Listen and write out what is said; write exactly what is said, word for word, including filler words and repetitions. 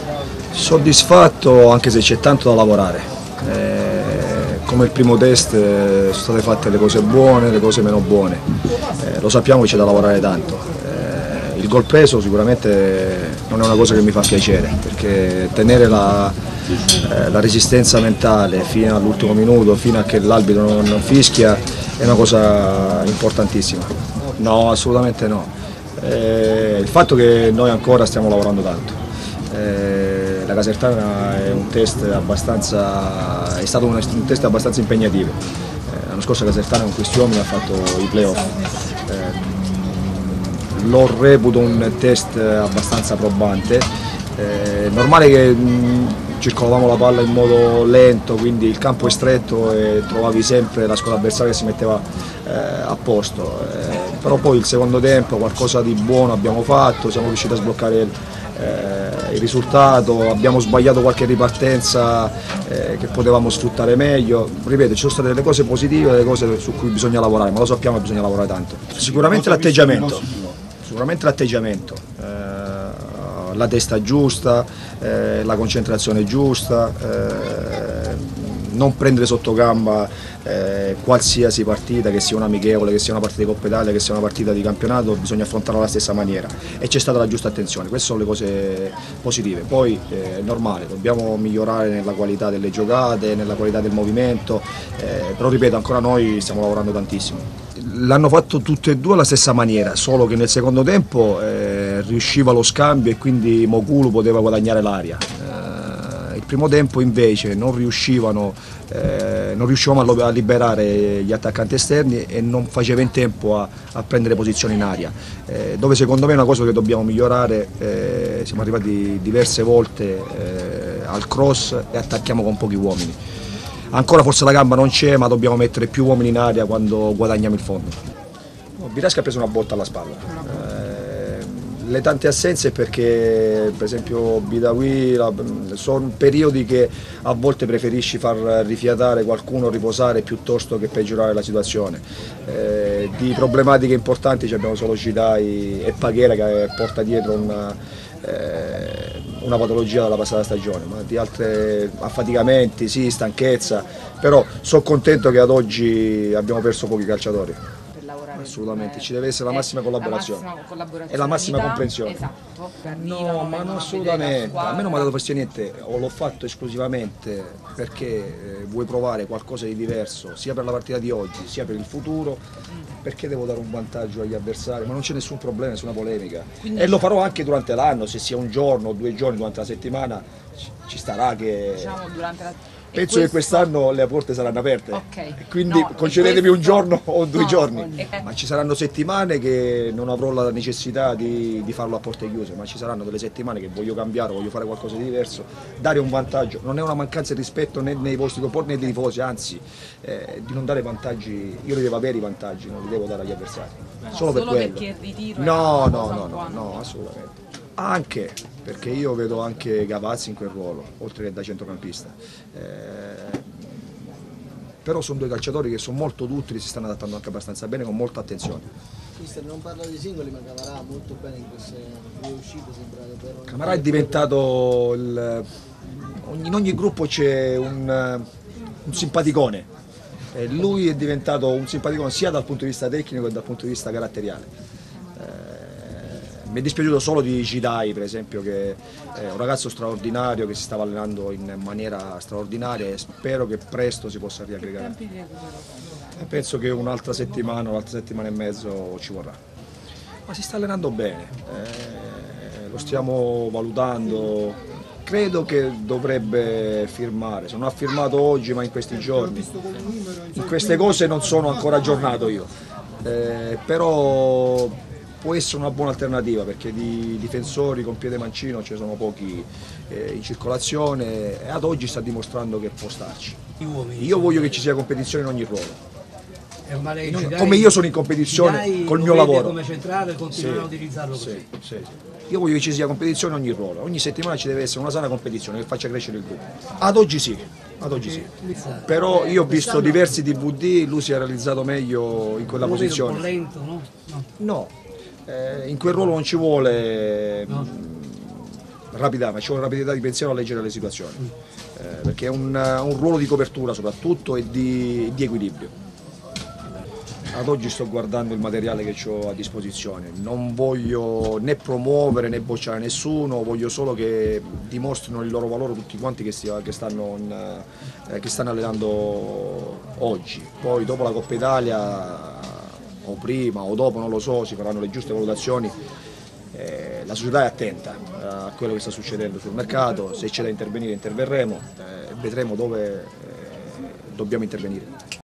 Soddisfatto anche se c'è tanto da lavorare. Eh, come il primo test eh, sono state fatte le cose buone, le cose meno buone. Eh, lo sappiamo che c'è da lavorare tanto. Eh, il gol preso sicuramente non è una cosa che mi fa piacere, perché tenere la, eh, la resistenza mentale fino all'ultimo minuto, fino a che l'arbitro non, non fischia, è una cosa importantissima. No, assolutamente no. Eh, il fatto che noi ancora stiamo lavorando tanto. Eh, la Casertana è un test abbastanza, è stato un, un test abbastanza impegnativo. Eh, l'anno scorso la Casertana con questi uomini ha fatto i playoff. Eh, lo reputo un test abbastanza probante. È eh, normale che mh, circolavamo la palla in modo lento, quindi il campo è stretto e trovavi sempre la squadra avversaria che si metteva eh, a posto. Eh, però poi il secondo tempo qualcosa di buono abbiamo fatto, siamo riusciti a sbloccare il, eh, il risultato, abbiamo sbagliato qualche ripartenza eh, che potevamo sfruttare meglio. Ripeto, ci sono state delle cose positive e delle cose su cui bisogna lavorare, ma lo sappiamo che bisogna lavorare tanto. Sicuramente l'atteggiamento, sicuramente l'atteggiamento. Eh, la testa giusta, eh, la concentrazione giusta, eh, non prendere sotto gamba eh, qualsiasi partita, che sia un'amichevole, che sia una partita di Coppa Italia, che sia una partita di campionato, bisogna affrontarla alla stessa maniera e c'è stata la giusta attenzione. Queste sono le cose positive. Poi eh, è normale, dobbiamo migliorare nella qualità delle giocate, nella qualità del movimento, eh, però ripeto, ancora noi stiamo lavorando tantissimo. L'hanno fatto tutte e due alla stessa maniera, solo che nel secondo tempo eh, riusciva lo scambio e quindi Mokulu poteva guadagnare l'aria. Eh, il primo tempo invece non riuscivano, eh, non riuscivamo a liberare gli attaccanti esterni e non faceva in tempo a, a prendere posizione in aria, eh, dove secondo me è una cosa che dobbiamo migliorare. Eh, siamo arrivati diverse volte eh, al cross e attacchiamo con pochi uomini. Ancora forse la gamba non c'è, ma dobbiamo mettere più uomini in aria quando guadagniamo il fondo. Birasca ha preso una botta alla spalla. Eh, le tante assenze perché per esempio Bidawi sono periodi che a volte preferisci far rifiatare qualcuno, riposare piuttosto che peggiorare la situazione. Eh, di problematiche importanti abbiamo solo Cidai e Paghera che porta dietro una, eh, una patologia dalla passata stagione, ma di altri affaticamenti, sì, stanchezza, però sono contento che ad oggi abbiamo perso pochi calciatori. Assolutamente, ci deve essere la massima collaborazione, la massima collaborazione e la massima unità, comprensione. Esatto, no, ma non assolutamente, a me non mi ha dato fastidio niente, o l'ho fatto esclusivamente perché eh, vuoi provare qualcosa di diverso, sia per la partita di oggi, sia per il futuro, perché devo dare un vantaggio agli avversari, ma non c'è nessun problema, nessuna polemica. Quindi, e lo farò anche durante l'anno, se sia un giorno o due giorni durante la settimana, ci starà che... Diciamo, durante la... Penso questo... che quest'anno le porte saranno aperte, okay. Quindi no, concedetemi questo... un giorno o due no, giorni, eh. ma ci saranno settimane che non avrò la necessità di, di farlo a porte chiuse, ma ci saranno delle settimane che voglio cambiare, voglio fare qualcosa di diverso, dare un vantaggio, non è una mancanza di rispetto né nei vostri comporti né dei tifosi, anzi eh, di non dare vantaggi, io li devo avere i vantaggi, non li devo dare agli avversari, no, solo per solo quello. Perché il ritiro no, no, no, no, no, assolutamente. Anche perché io vedo anche Gavazzi in quel ruolo, oltre che da centrocampista. Eh, però sono due calciatori che sono molto duttili, si stanno adattando anche abbastanza bene, con molta attenzione. Mister, non parla di singoli, ma Camarà molto bene in queste due uscite, sembra davvero... Camarà è diventato, il, in ogni gruppo c'è un, un simpaticone, e lui è diventato un simpaticone sia dal punto di vista tecnico che dal punto di vista caratteriale. Mi è dispiaciuto solo di Cidai, per esempio, che è un ragazzo straordinario che si stava allenando in maniera straordinaria e spero che presto si possa riaggregare. E penso che un'altra settimana, un'altra settimana e mezzo ci vorrà. Ma si sta allenando bene, eh, lo stiamo valutando, credo che dovrebbe firmare, se non ha firmato oggi ma in questi giorni. In queste cose non sono ancora aggiornato io, eh, però... può essere una buona alternativa perché di difensori con piede mancino ce ne sono pochi eh, in circolazione e ad oggi sta dimostrando che può starci. Io voglio che ci sia competizione in ogni ruolo. In, come io sono in competizione col mio lavoro. Come centrale continuare sì, a utilizzarlo così. Sì, sì, sì. Io voglio che ci sia competizione in ogni ruolo, ogni settimana ci deve essere una sana competizione che faccia crescere il gruppo. Ad oggi sì, ad oggi sì. Però io ho visto diversi D V D, lui si è realizzato meglio in quella posizione. Un po' lento, no? No. No. Eh, in quel ruolo non ci vuole, no. rapidità, ma c'è una rapidità di pensiero a leggere le situazioni, eh, perché è un, un ruolo di copertura soprattutto e di, di equilibrio. Ad oggi sto guardando il materiale che ho a disposizione, non voglio né promuovere né bocciare nessuno, voglio solo che dimostrino il loro valore tutti quanti che, stia, che, stanno, eh, che stanno allenando oggi. Poi dopo la Coppa Italia, o prima o dopo, non lo so, si faranno le giuste valutazioni. Eh, la società è attenta a quello che sta succedendo sul mercato, se c'è da intervenire interverremo e eh, vedremo dove eh, dobbiamo intervenire.